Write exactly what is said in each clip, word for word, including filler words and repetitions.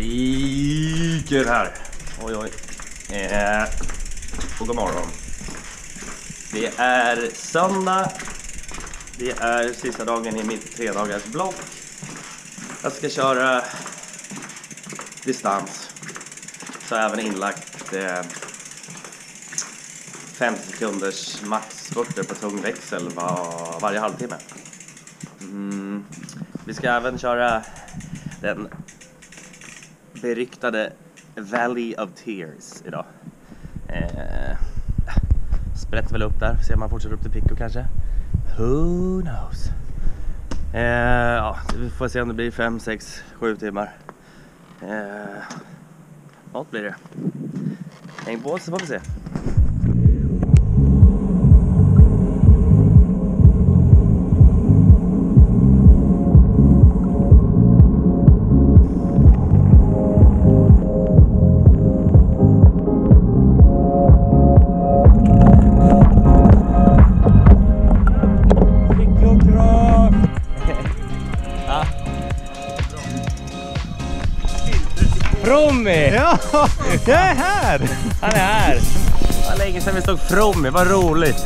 Fiker här. Oj oj. Eh, och god morgon. Det är söndag. Det är sista dagen i mitt tre dagars block. Jag ska köra distans. Så jag har även inlagt eh, femtio sekunders maxspurter på tung växel var, varje halvtimme. Mm. Vi ska även köra den beryktade Valley of Tears idag. Eh, sprätter väl upp där, ser man fortsätter upp till Pico kanske. Who knows? Eh, ja, vi får se om det blir fem, sex, sju timmar. Eh, något blir det. Häng på så får vi se. Frommi! Ja, jag är här! Han är här! Det var länge sedan vi stod Frommi, vad roligt!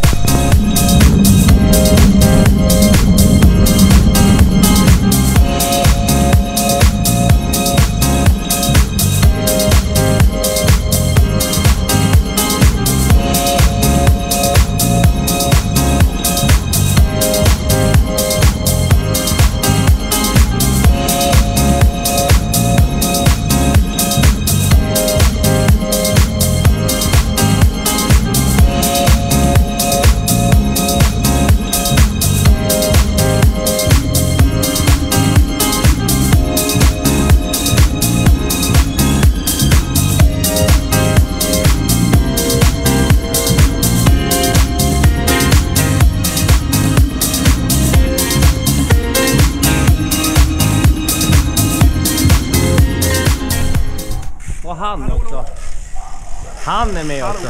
Och han också. Han är med också.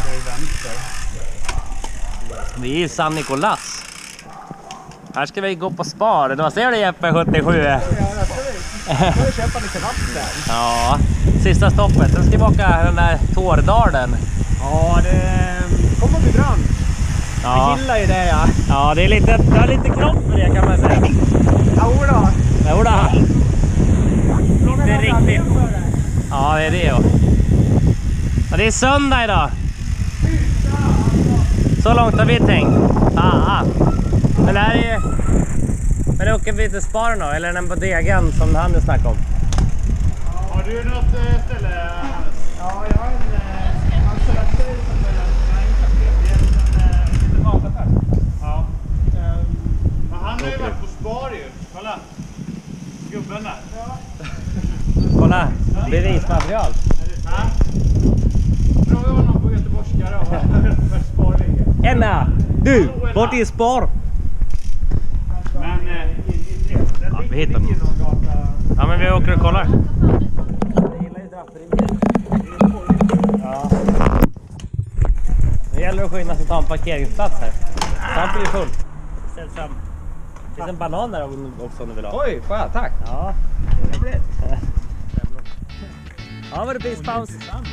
Vi är i San Nicolas. Här ska vi gå på spar. Vad säger du Jeppe sjuttiosju? Ja, jag ska vi köpa lite vatten. Ja, sista stoppet. Sen ska vi åka den där Tårdalen. Ja, det kommer bli brant. Ja. Vi gillar ju det, ja. Ja, det är lite, det är lite kropp för det kan man säga. Jodå. Jodå. Inte riktigt. Ja, det är det ju. Ja, det är söndag idag. Så långt har vi tänkt. Ah, men det här är... Men åker vi till Sparen då? Eller den bodegan som han nu snackade om? Har du något ställe? Ja, jag har en ansökning som är en liten mataffär. Ja. Men han har ju varit på Spar ju. Kolla. Gubben där. Ja. Kolla, bevismaterial. Ja. Fråga honom på göteborgskare och var Spar ligger. Enna, du, vart är Spar? Men ja, vi hittar den. Ja, men vi åker och kollar. Jag gillar ju draperier. Ja. Det gäller att skynda sig att ta en parkeringsplats här. Stampen är full. Ställ fram. Det finns en banan där också om du vill ha. Oj, fan, tack. Ja. Ja, var det pispaus.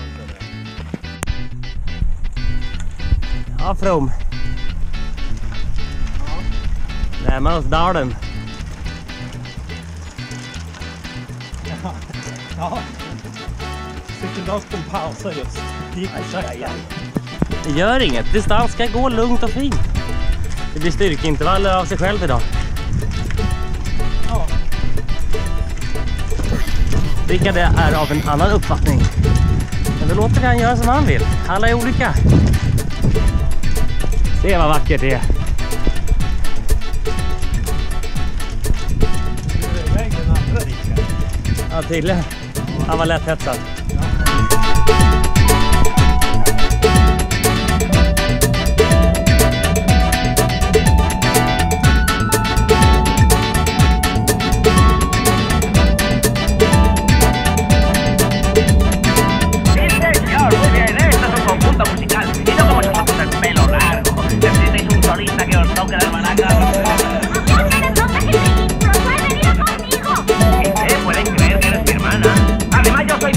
Ja, From. Närmar oss dalen. Ja. Ja. Cykeldagskom pausar just. Gick och sakta. Det gör inget. Distans ska gå lugnt och fint. Det blir styrkeintervaller av sig själv idag. Ja. Vilka det är av en annan uppfattning. Men då låter han göra som han vill. Alla är olika. Se vad vackert det är. Ja, tydligen. Han var lätt hetsad. Además yo soy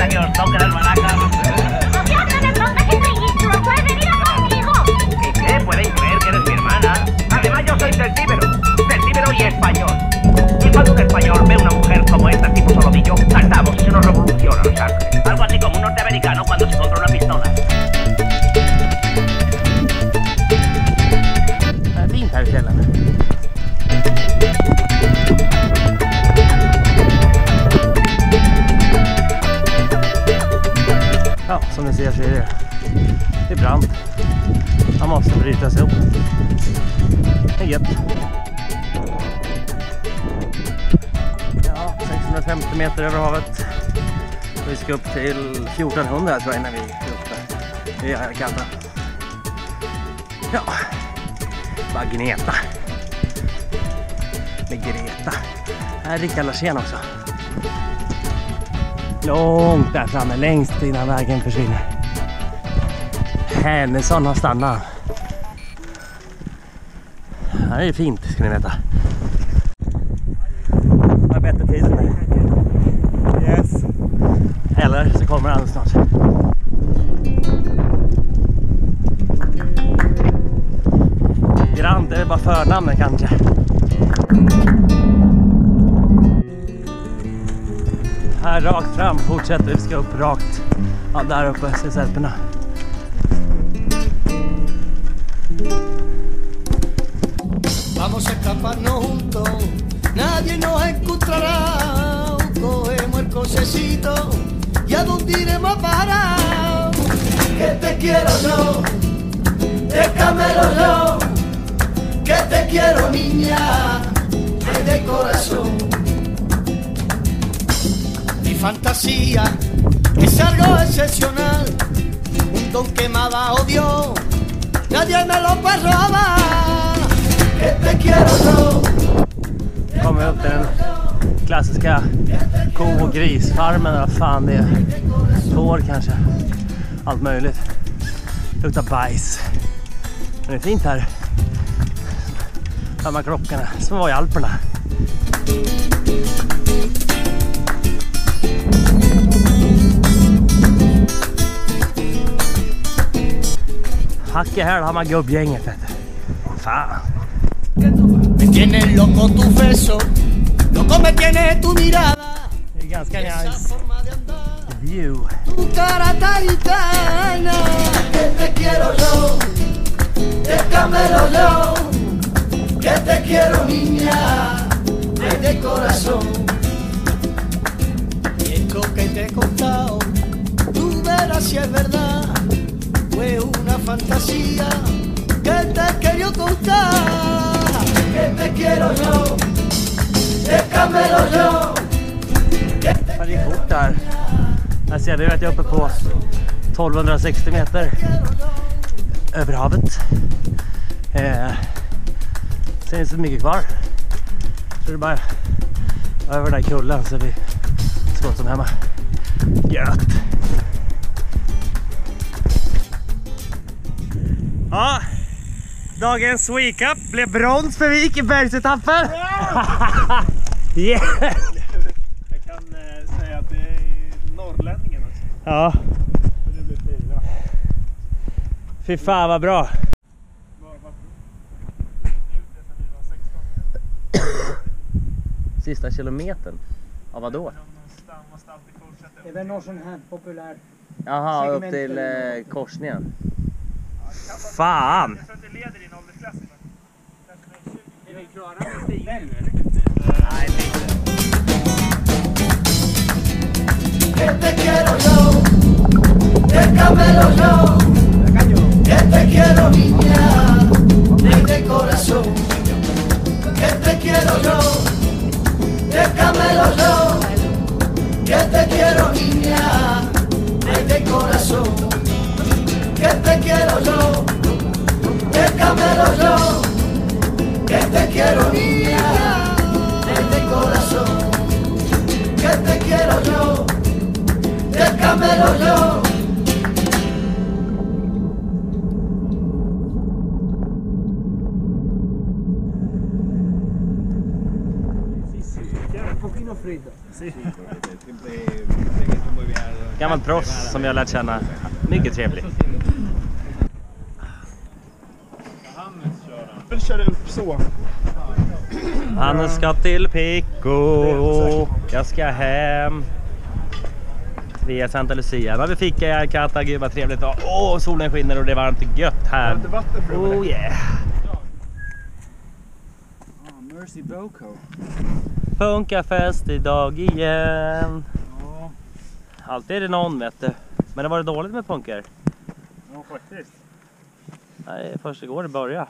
importa que os toque las maracas? No te hagas de tonta que soy listo, puedes venir conmigo. ¿Y qué? ¿Pueden creer que eres mi hermana? Además yo soy del Tíbero, del Tíbero y español. Y cuando un español ve una mujer como esta, tipo solomillo, saltamos y se nos revoluciona la sangre. Algo así como un norteamericano cuando se compra una pistola. Det är fint här i fjällen. Ja, som ni ser så är det, det är brant. Man måste bryta sig upp. Det är gött. Ja, sexhundrafemtio meter över havet. Vi ska upp till fjortonhundra tror jag innan vi är uppe. Det är Alicante. Ja, bara gneta. Med Greta. Här är Rickard Larsén också. Långt där framme, längst innan vägen försvinner. Hennesson har stannat. Här är det fint, ska ni veta. Har bättre tid. Yes. Eller så kommer han snart. Grant är det bara förnamnen kanske. Här rakt fram fortsätter vi, ska upp rakt. Ja, där uppe ser sälperna. Vamos a escaparnos juntos, nadie nos encontrará. Cogemos el cochecito y a dónde iremos a parar. Que te quiero yo, déjamelo yo. Que te quiero niña, ay de corazón. Mi fantasía es algo excepcional, un don que me ha dado Dios, nadie me lo puede robar. Que te quiero yo. Kommer upp till den klassiska ko- och grisfarmen, eller vad fan det är. Får kanske. Allt möjligt. Luktar bajs. Men det är fint här. De här klockorna som var i Alperna. Hacke här har man gubbgänget, vet du. Fan. Me tienes loco tu beso, loco me tiene tu mirada. Det är ganska Esa nice forma de andar, view. tu cara taritana. Que te quiero yo, déjamelo yo. Que te quiero niña, ay de corazón. Y esto que te he contado, tú verás si es verdad. Fue una fantasía que te quería contar. Que te quiero yo, déjamelo yo. Que te Det är fort där. Här ser vi att jag är uppe på tolvhundrasextio meter över havet. Eh, sen är det så mycket kvar. Så det är bara över den där kullen så är vi så gott som hemma. Gött! Ja, dagens Wake Up blev brons för Vik i bergsetappen. Yeah! Jag kan eh, säga att det är norrlänningen också. Ja, Så det blir fyra. fy fan vad bra. Var, var, det vi var sexton. Sista kilometern? Ja, vadå? De måste alltid fortsätta. Det är väl någon sån här populär. Jaha, upp segment till för- eh, korsningen. Fan! Jag tror att det leder i en åldersklass. Är vi klara med stigen nu? Nej, lite. Que te quiero yo, déjamelo yo. Que te quiero niña, ay de corazón. Que te quiero yo, déjamelo yo. Que te quiero niña, ay de corazón. Que te quiero yo, déjamelo yo. Que te quiero niña, ay de corazón. Que te quiero yo, déjamelo yo. pochino freddo. Gammalt proffs som jag har lärt känna. Mycket trevlig. Jag vill köra upp så. Hannes ska till Pico. Jag ska hem. Via Santa Lucia. Men vi fick jag katta, gud vad trevligt. Åh, oh, solen skiner och det är varmt och gött här. Oh yeah. Oh, Mercy Boko. Funkafest idag igen. Ja. Alltid är det någon, vet du. Men det var det dåligt med punker. Ja, faktiskt. Nej, först igår det började.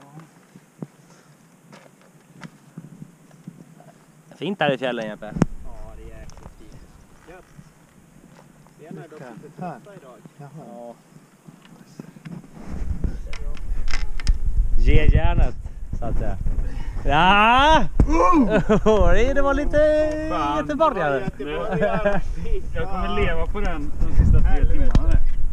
Ja. Fint där i fjällen, Jeppe. Ja, det är jäkligt fint. Gött. Det är när de inte trötta idag. Ja. Ge järnet, så att säga. Ja! Uh! Det var lite göteborgare. Jag kommer leva på den de sista tre timmarna.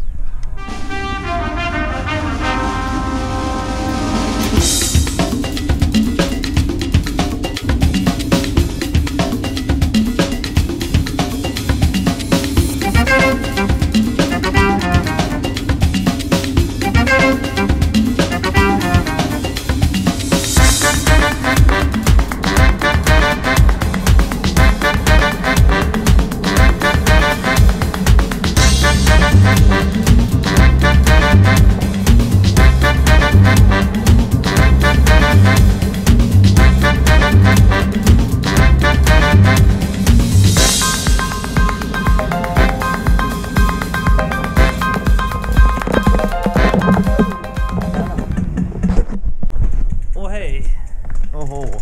Oho.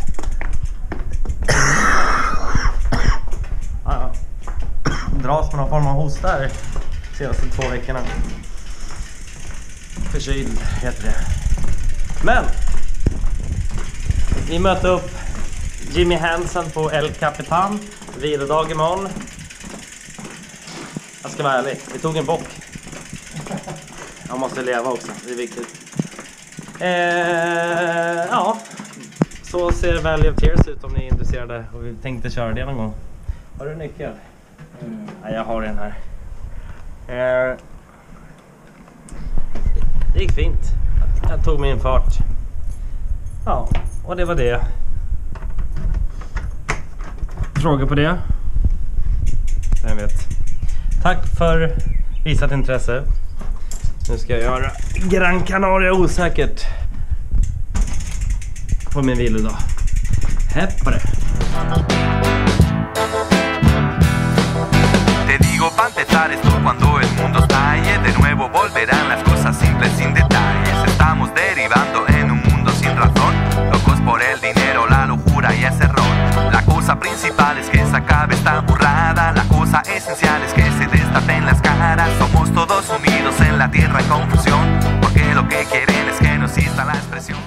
Ah, dras med någon form av hosta här de senaste två veckorna. Förkyld heter det. Men vi mötte upp Jimmy Hansen på El Capitan. Vilodag imorgon. Jag ska vara ärlig, vi tog en bock. Jag måste leva också, det är viktigt. Eh, ja, så ser Valley of Tears ut om ni är intresserade och vi tänkte köra det någon gång. Har du nyckel? Mm. Ja, jag har den här. Eh, det gick fint. Jag tog min fart. Ja, och det var det. Frågor på det? Vem vet. Tack för visat intresse. Nu ska jag göra Gran Canaria osäkert på min vilodag. Hepp på det. Te digo pa' empezar esto cuando el mundo estalle de nuevo volverán las cosas simples sin detalles. Estamos derivando en un mundo sin razón, locos por el dinero, la locura y ese error. La cosa principal es que se acabe esta burrada, la cosa esencial es que se destapen las caras. Somos todos unidos en la tierra en confusión, porque lo que quieren es que nos exista la expresión.